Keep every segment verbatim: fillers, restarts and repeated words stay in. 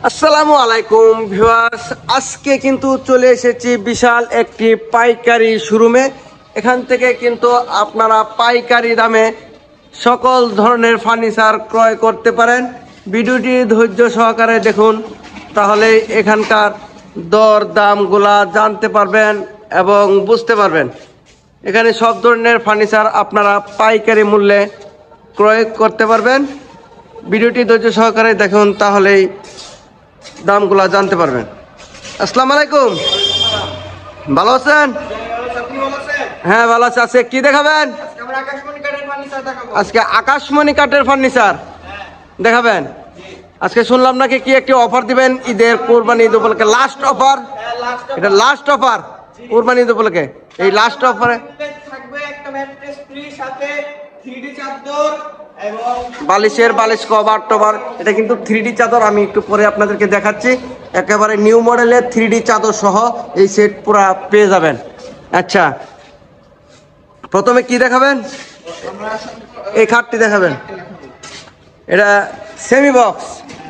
আসসালামু আলাইকুম ভিউয়ার্স, আজকে কিন্তু চলে এসেছি বিশাল একটি পাইকারি শোরুমে। এখান থেকে কিন্তু আপনারা পাইকারি দামে সকল ধরনের ফার্নিচার ক্রয় করতে পারেন। ভিডিওটি ধৈর্য সহকারে দেখুন, তাহলে এখানকার দর দামগুলা জানতে পারবেন এবং বুঝতে পারবেন। এখানে সব ধরনের ফার্নিচার আপনারা পাইকারি মূল্যে ক্রয় করতে পারবেন। ভিডিওটি ধৈর্য সহকারে দেখুন, তাহলেই দামগুলা জানতে পারবেন। আসসালামু আলাইকুম, ভালো আছেন? হ্যাঁ ভালো আছে। আজকে কি দেখাবেন? আজকে আকাশমণি কাঠের ফার্নিচার দেখাবেন। আজকে শুনলাম নাকি কি একটি অফার দিবেন ঈদের, কোরবানি ঈদ উপলক্ষে লাস্ট অফার। এটা লাস্ট অফার কোরবানি ঈদ উপলক্ষে। এই লাস্ট অফারে বালিশের বালিশ কভার টভার, এটা কিন্তু থ্রি ডি চাদর। আমি একটু পরে আপনাদেরকে দেখাচ্ছি। একেবারে নিউ মডেলের থ্রি ডি চাদর সহ এই সেট পুরা পেয়ে যাবেন। আচ্ছা, প্রথমে কি দেখাবেন? এই খাটটি দেখাবেন। এটা সেমি বক্স,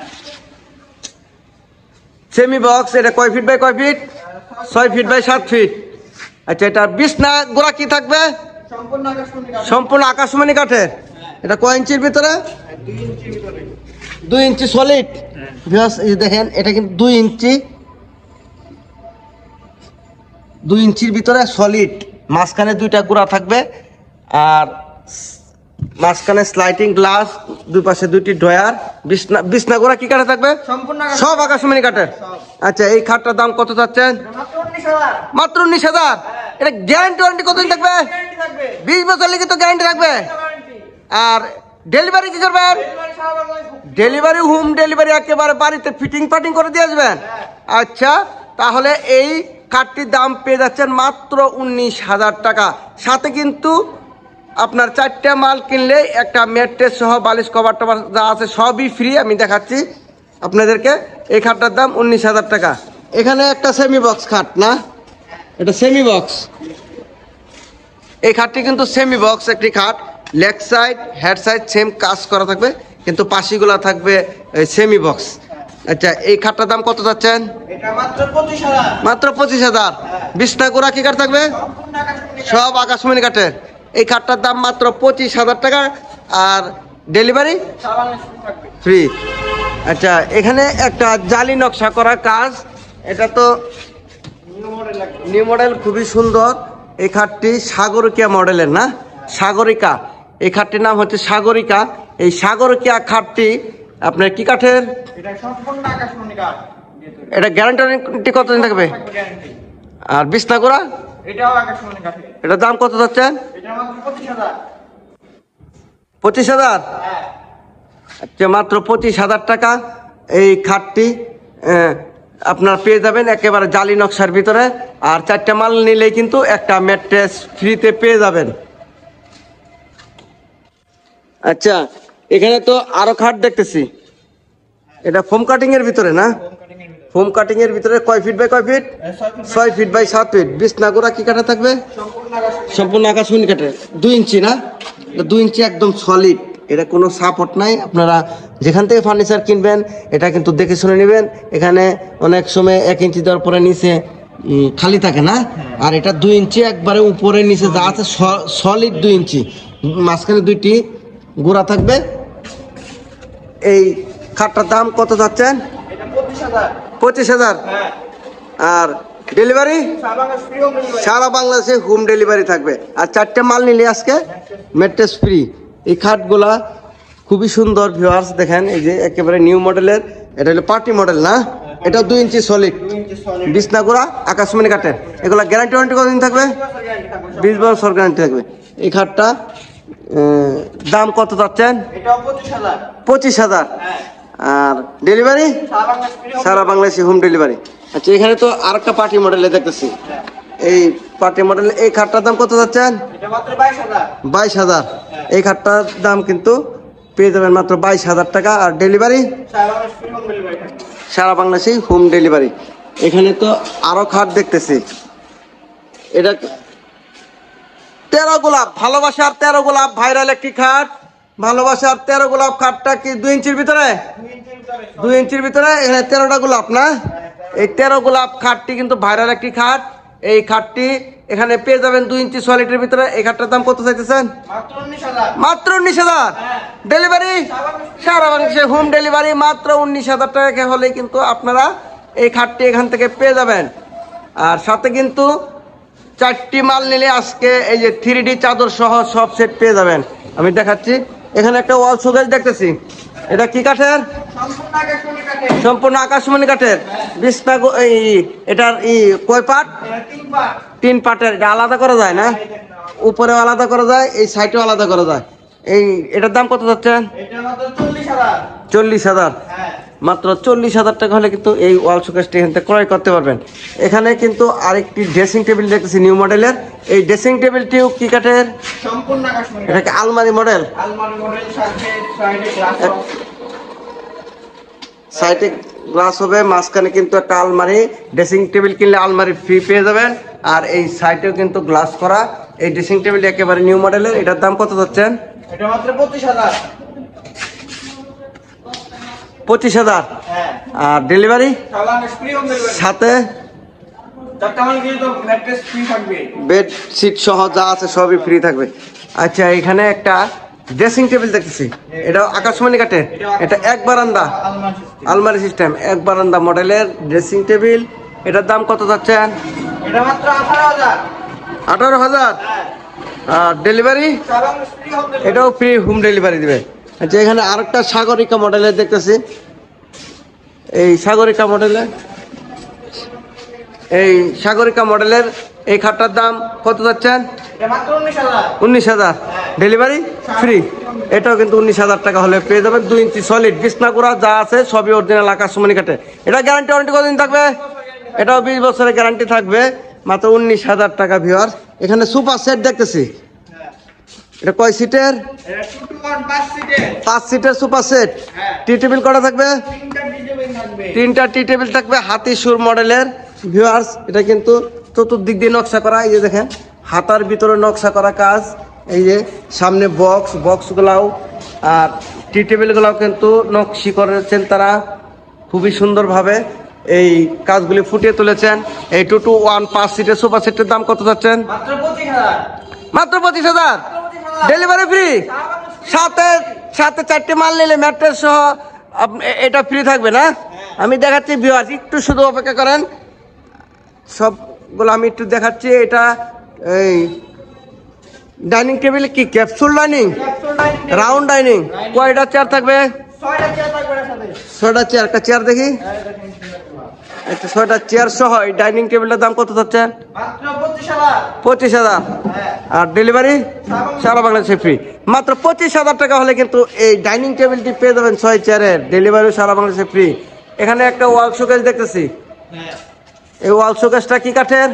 সেমি বক্স। এটা কয় ফিট বাই কয় ফিট? ছয় ফিট বাই সাত ফিট। আচ্ছা, এটা বিছনা গোড়া কি থাকবে? সম্পূর্ণ আকাশমণি কাঠের। এটা কয় ইঞ্চির ভিতরে? দুই ইঞ্চি সলিড। দেখেন, এটা কিন্তু দুই ইঞ্চি, দুই ইঞ্চির ভিতরে সলিড। মাঝখানে দুইটা গুঁড়া থাকবে, আর মাঝখানে স্লাইডিং গ্লাস, দুই পাশে দুইটি ড্রয়ার। বিছনা বিছনা গোড়া কি কাঠে থাকবে? সব আকাশমণি কাঠের। আচ্ছা, এই খাটটার দাম কত চাচ্ছেন? মাত্র উনিশ হাজার। এটা গ্যারান্টি ওয়ারেন্টি কতদিন থাকবে? বিশ বছর লিখিত গ্যারান্টি থাকবে। আর ডেলিভারি কি করবেন? ডেলিভারি হোম ডেলিভারি, একেবারে বাড়িতে ফিটিং ফাটিং করে দিয়ে আসবেন। আচ্ছা, তাহলে এই খাটটির দাম পেয়ে যাচ্ছেন মাত্র উনিশ হাজার টাকা। সাথে কিন্তু আপনার চারটা মাল কিনলে একটা ম্যাট্রেস সহ বালিশ কভার টভার যা আছে সবই ফ্রি। আমি দেখাচ্ছি আপনাদেরকে। এই খাটটার দাম উনিশ হাজার টাকা। এখানে একটা সেমি বক্স খাট, না এটা সেমি বক্স। এই খাটটি কিন্তু সেমি বক্স একটি খাট। Leg side head side same কাজ করা থাকবে, কিন্তু পাশিগুলা থাকবে সেমি বক্স। আচ্ছা, এই খাটটার দাম কত যাচ্ছেন? মাত্র পঁচিশ হাজার। বিছনা গোড়া কি কাঠ থাকবে? সব আকাশমণি কাঠের। এই খাটটার দাম মাত্র পঁচিশ হাজার টাকা। আর ডেলিভারি ফ্রি। আচ্ছা, এখানে একটা জালি নকশা করা কাজ। এটা তো নিউ মডেল, খুবই সুন্দর। এই খাটটি সাগরিকা মডেলের, না সাগরিকা। এই খাটটির নাম হচ্ছে সাগরিকা। এই সাগরিকা খাটটি আপনার কি কাঠের? এটা গ্যারান্টি কতদিন থাকবে? আর বিছনা গোড়া এটার দাম কত যাচ্ছেন? পঁচিশ হাজার। আচ্ছা, মাত্র পঁচিশ হাজার টাকা এই খাটটি আপনার পেয়ে যাবেন একেবারে জালি নকশার ভিতরে। আর চারটা মাল নিলেই কিন্তু একটা ম্যাট্রেস ফ্রিতে পেয়ে যাবেন। আচ্ছা, এখানে তো আরো খাট দেখতেছি। এটা ফোম কাটিং এর ভিতরে, না ফোম কাটিং এর ভিতরে। কয় ফিট বাই কয় ফিট? ছয় ফিট বাই সাত ফিট। বিছনা গোড়া কি কাঠে থাকবে? সম্পূর্ণ আকাশমণি কাঠের। দুই ইঞ্চি, না দুই ইঞ্চি একদম সলিড। এটা কোনো সাপোর্ট নাই। আপনারা যেখান থেকে ফার্নিচার কিনবেন এটা কিন্তু দেখে শুনে নেবেন। এখানে অনেক সময় এক ইঞ্চি দেওয়ার পরে নিচে খালি থাকে, না আর এটা দুই ইঞ্চি একবারে উপরে নিচে যা আছে সলিড দুই ইঞ্চি। মাঝখানে দুইটি গোড়া থাকবে। এই খাটটার দাম কত যাচ্ছেন? পঁচিশ হাজার। আর ডেলিভারি সারা বাংলাদেশে হোম ডেলিভারি থাকবে। আর চারটে মাল নিলে আজকে ম্যাট্রেস ফ্রি। এই খাটগুলা খুবই সুন্দর ভিউয়ার্স, দেখেন। এই যে একেবারে নিউ মডেলের। এটা হলো পার্টি মডেল, না এটা দুই ইঞ্চি সলিড। বিছনা গোড়া আকাশমণি কাঠের। এগুলা গ্যারান্টি ওয়ারেন্টি কতদিন থাকবে? বিশ বছর গ্যারান্টি থাকবে। এই খাটটা দাম কত যাচ্ছেন? পঁচিশ হাজার। আর ডেলিভারি সারা বাংলাদেশে হোম ডেলিভারি। আচ্ছা, এখানে তো আর একটা পার্টি মডেলে দেখতেছি। এই পার্টি মডেল এই খাটটার দাম কত যাচ্ছেন? বাইশ হাজার। এই খাটটার দাম কিন্তু পেয়ে যাবেন মাত্র বাইশ হাজার টাকা। আর ডেলিভারি সারা বাংলাদেশে হোম ডেলিভারি। এখানে তো আরো খাট দেখতেছি। এটা তেরো গোলাপ, ভালোবাসার তেরো গোলাপ ভাইরাল একটি খাট। ভালোবাসার তেরো গোলাপ খাটটা কি দুই ইঞ্চির ভিতরে? দুই ইঞ্চির ভিতরে এখানে তেরোটা গোলাপ না? এই তেরো গোলাপ খাটটি কিন্তু ভাইরাল একটি খাট। এই খাটটি এখানে পেয়ে যাবেন দুই ইঞ্চি সলিডের ভিতরে। এই খাটটার দাম কত চাইতেছেন? মাত্র উনিশ হাজার। ডেলিভারি সারা বাংলাদেশে হোম ডেলিভারি মাত্র উনিশ হাজার টাকা হলেই কিন্তু আপনারা এই খাটটি এখান থেকে পেয়ে যাবেন। আর সাথে কিন্তু চারটি মাল নিলে আজকে এই যে থ্রি ডি চাদর সহ সব সেট পেয়ে যাবেন। আমি দেখাচ্ছি, এখানে একটা ওয়াল শোকেস দেখতেছি। এটা কি কাঠের? সম্পূর্ণ আকাশমণি কাঠের। বিছনা এই এটার ই কয় পাট? তিন পাটের। এটা আলাদা করা যায় না? উপরেও আলাদা করা যায়, এই সাইডেও আলাদা করা যায়। এই এটার দাম কত যাচ্ছেন? চল্লিশ হাজার। মাত্র চল্লিশ হাজার টাকা হলে কিন্তু এই ওয়াল শোকেসটি এখান থেকে ক্রয় করতে পারবেন। এখানে কিন্তু আরেকটি ড্রেসিং টেবিল দেখতেছি নিউ মডেলের। এই ড্রেসিং টেবিলটিও কি কাঠের? এটা কি আলমারি মডেল? সাইডে গ্লাস হবে, মাঝখানে কিন্তু একটা আলমারি। ড্রেসিং টেবিল কিনলে আলমারি ফ্রি পেয়ে যাবেন। আর এই সাইডেও কিন্তু গ্লাস করা এই ড্রেসিং টেবিল একেবারে নিউ মডেলের। এটার দাম কত যাচ্ছেন? এটা মাত্র পঁচিশ হাজার। পঁচিশ হাজার। আর ডেলিভারি সাথে বেড সিট সহ যা আছে সবই ফ্রি থাকবে। আচ্ছা, এখানে একটা ড্রেসিং টেবিল দেখতেছি। এটা আকাশমণি কাঠের। এটা এক বারান্দা আলমারি সিস্টেম, এক বারান্দা মডেলের ড্রেসিং টেবিল। এটার দাম কত যাচ্ছেন? আঠারো হাজার। আর ডেলিভারি এটাও ফ্রি হোম ডেলিভারি দিবে। আচ্ছা, এখানে আরেকটা সাগরিকা মডেলের দেখতেছি। এই সাগরিকা মডেলের এই সাগরিকা মডেলের এই খাটটার দাম কত যাচ্ছেন? উনিশ হাজার। Delivery free. এটাও কিন্তু উনিশ হাজার টাকা হলে পেয়ে যাবেন। দুই ইঞ্চি সলিড বিছনা করা যা আছে সবই অরিজিনাল আকাশমণি কাঠে। এটা গ্যারান্টি ওয়ারেন্টি কতদিন থাকবে? এটাও বিশ বছরের গ্যারান্টি থাকবে। মাত্র উনিশ হাজার টাকা ভিউয়ার। এখানে সুপার সেট দেখতেছি। এটা কয় সিটের? পাঁচ সিটের সুপার সেট। টি টেবিল কটা থাকবে? তিনটা টি টেবিল থাকবে হাতি সুর মডেলের ভিউয়ার্স। এটা কিন্তু চতুর্দিক দিয়ে নকশা করা। এই যে দেখেন হাতার ভিতরে নকশা করা কাজ। এই যে সামনে বক্স বক্সগুলাও আর টি টেবিলগুলাও কিন্তু নকশি করেছেন তারা খুবই সুন্দরভাবে। এই কাজগুলি ফুটিয়ে তুলেছেন। এই টু টু ওয়ান পাঁচ সিটের সুপার সেটের দাম কত যাচ্ছেন? মাত্র পঁচিশ হাজার। Delivery free. সাথে সাথে চারটে মাল নিলে ম্যাট্রেস সহ এটা ফ্রি থাকবে না? আমি দেখাচ্ছি ভিউয়ার্স, একটু শুধু অপেক্ষা করেন। সবগুলো আমি একটু দেখাচ্ছি। এটা এই ডাইনিং টেবিল কি ক্যাপসুল ডাইনিং? Round dining. কয়টা চেয়ার থাকবে? ছয়টা চেয়ার। একটা চেয়ার দেখি। আচ্ছা, ছয়টা চেয়ার সহ এই ডাইনিং টেবিলটার দাম কত হচ্ছে? পঁচিশ হাজার। আর ডেলিভারি সারা বাংলাদেশে ফ্রি। মাত্র পঁচিশ হাজার টাকা হলে কিন্তু এই ডাইনিং টেবিলটি পেয়ে যাবেন ছয় চেয়ারের। ডেলিভারি সারা বাংলাদেশে ফ্রি। এখানে একটা ওয়াল শোকেস দেখতেছি। এই ওয়াল শোকেসটা কি কাঠের?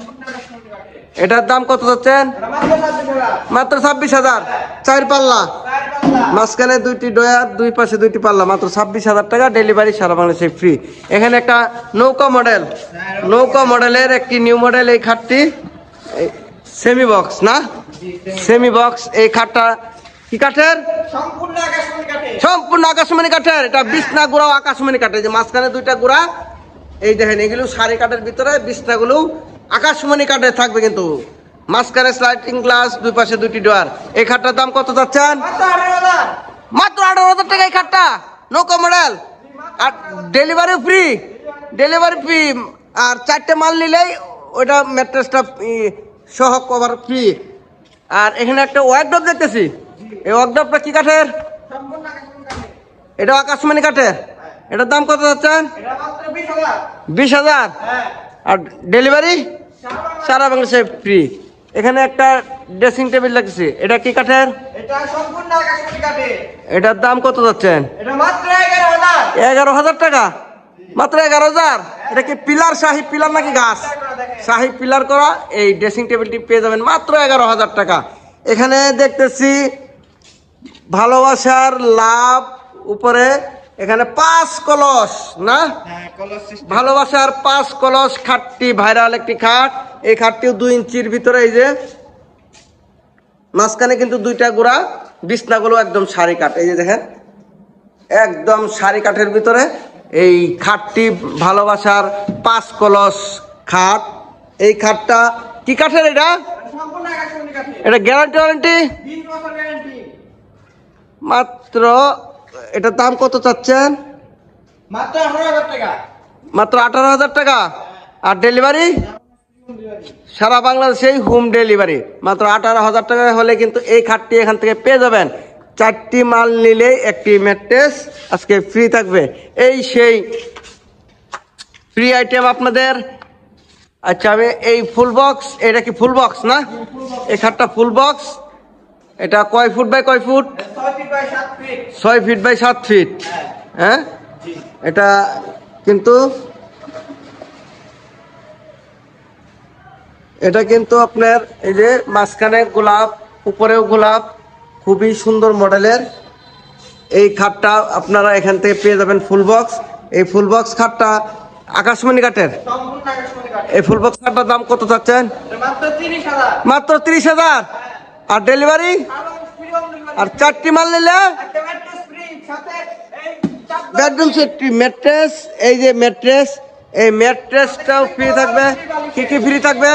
এটার দাম কত যাচ্ছেন? মাত্র ছাব্বিশ হাজার। চার পাল্লা, মাঝখানে দুইটি ডয়ার, দুই পাশে দুইটি পাল্লা। মাত্র ছাব্বিশ হাজার টাকা। ডেলিভারি সারা বাংলাদেশে ফ্রি। এখানে একটা নৌকা মডেল নৌকা মডেলের একটি নিউ মডেল এই খাটটি। সেমি বক্স না? Semi box. এই খাটটা কি কাঠের? সম্পূর্ণ আকাশমণি কাঠের। এটা বিছনা গুঁড়াও আকাশমণি কাঠের। যে মাঝখানে দুইটা গুঁড়া এই দেখেন, এগুলো সারি কাঠের ভিতরে, বিছনাগুলো আকাশমণি কাঠের থাকবে কিন্তু। মাঝখানে স্লাইডিং গ্লাস, দুই পাশে দুইটি ডোয়ার। এই খাটটার দাম কত যাচ্ছেন? মাত্র আঠারো হাজার টাকা এই খাটটা নৌকা মডেল। আর ডেলিভারি ফ্রি। Delivery free. আর চারটে মাল নিলেই ওইটা ম্যাট্রেসটা সহ কভার ফ্রি। আর এখানে একটা ওয়ার্কড্রপ দেখতেছি। এই ওয়ার্কড্রপটা কি কাঠের? এটা আকাশমণি কাঠের। এটার দাম কত যাচ্ছেন? বিশ হাজার। আর ডেলিভারি সারা বাংলাদেশে ফ্রি। এখানে একটা ড্রেসিং টেবিল লাগছে। এটা কি কাঠের? এটার দাম কত যাচ্ছেন? এগারো হাজার টাকা। মাত্র এগারো হাজার। এটা কি পিলার, শাহী পিলার নাকি গাছ? শাহী পিলার করা এই ড্রেসিং টেবিলটি পেয়ে যাবেন মাত্র এগারো হাজার টাকা। এখানে দেখতেছি ভালোবাসার লাভ উপরে এখানে পাঁচ কলস না? ভালোবাসার পাঁচ কলস খাটটি ভাইরাল একটি খাট। এই খাটটিও দুই ইঞ্চির ভিতরে। এই যে মাঝখানে কিন্তু দুইটা গোড়া, বিছনাগুলো একদম সারি কাঠ। এই যে দেখেন একদম সারি কাঠের ভিতরে এই খাটটি ভালোবাসার পাঁচ কলস খাট। এই খাটটা কি কাঠের? এটা এটা গ্যারান্টি ওয়ারেন্টি মাত্র। এটার দাম কত চাচ্ছেন? মাত্র আঠারো হাজার টাকা। মাত্র আঠারো হাজার টাকা। আর ডেলিভারি সারা বাংলাদেশেই হোম ডেলিভারি। মাত্র আঠারো হাজার টাকা হলে কিন্তু এই খাটটি এখান থেকে পেয়ে যাবেন। চারটি মাল নিলেই একটি ম্যাট্রেস আজকে ফ্রি থাকবে। এই সেই ফ্রি আইটেম আপনাদের। আচ্ছা আমি এই ফুল বক্স, এটা কি ফুল বক্স না? এই খাটটা ফুল বক্স। এটা কয় ফুট বাই কয় ফুট? ছয় ফিট বাই সাত ফিট। হ্যাঁ এটা কিন্তু এটা কিন্তু আপনার এই যে মাঝখানে গোলাপ, উপরেও গোলাপ, খুবই সুন্দর মডেলের এই খাটটা আপনারা এখান থেকে পেয়ে যাবেন ফুল বক্স। এই ফুল বক্স খাটটা আকাশমণি কাঠের। এই ফুল বক্স খাটটার দাম কত চাচ্ছেন? মাত্র তিরিশ হাজার। আর ডেলিভারি আর চারটি মাল নিলে বেডরুম সেটটি ম্যাট্রেস। এই যে ম্যাট্রেস, এই ম্যাট্রেসটাও ফ্রি থাকবে। কি কি ফ্রি থাকবে?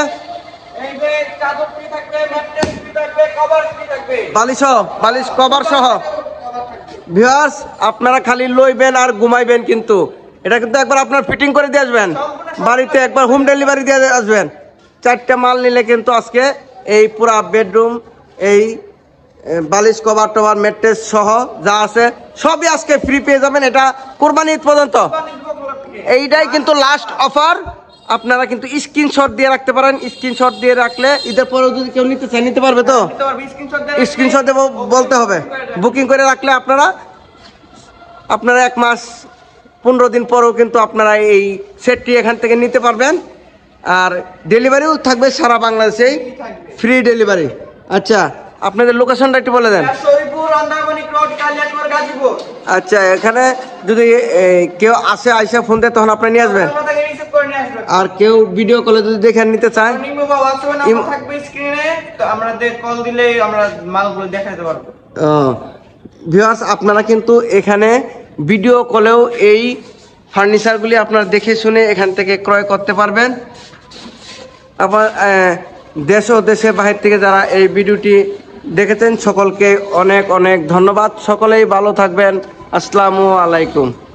বালিশ, বালিশ কভার সহ। ভিউয়ার্স আপনারা খালি লইবেন আর ঘুমাইবেন, কিন্তু এটা কিন্তু একবার আপনার ফিটিং করে দিয়ে আসবেন বাড়িতে, একবার হোম ডেলিভারি দিয়ে আসবেন। চারটা মাল নিলে কিন্তু আজকে এই পুরা বেডরুম, এই বালিশ কভার টভার ম্যাট্রেস সহ যা আছে সবই আজকে ফ্রি পেয়ে যাবেন। এটা কোরবানি ঈদ পর্যন্ত। এইটাই কিন্তু লাস্ট অফার। আপনারা কিন্তু স্ক্রিনশট দিয়ে রাখতে পারেন। স্ক্রিনশট দিয়ে রাখলে ঈদের পরেও যদি কেউ নিতে চায় নিতে পারবে তো? স্ক্রিনশট দেবো বলতে হবে। বুকিং করে রাখলে আপনারা আপনারা এক মাস পনেরো দিন পরেও কিন্তু আপনারা এই সেটটি এখান থেকে নিতে পারবেন। আর ডেলিভারিও থাকবে সারা বাংলাদেশেই, ফ্রি ডেলিভারি। আচ্ছা আপনাদের লোকেশনটা একটু বলে দেন। আচ্ছা এখানে যদি কেউ আসে আইসা ফোন দেয় তখন আপনি নিয়ে আসবেন। আর কেউ ভিডিও কলে যদি দেখে নিতে চায় ভিউয়ার্স আপনারা কিন্তু এখানে ভিডিও কলেও এই ফার্নিচারগুলি আপনারা দেখে শুনে এখান থেকে ক্রয় করতে পারবেন। আবার দেশ ও দেশের বাহির থেকে যারা এই ভিডিওটি দেখেছেন সকলকে অনেক অনেক ধন্যবাদ। সকলেই ভালো থাকবেন। আসসালামু আলাইকুম।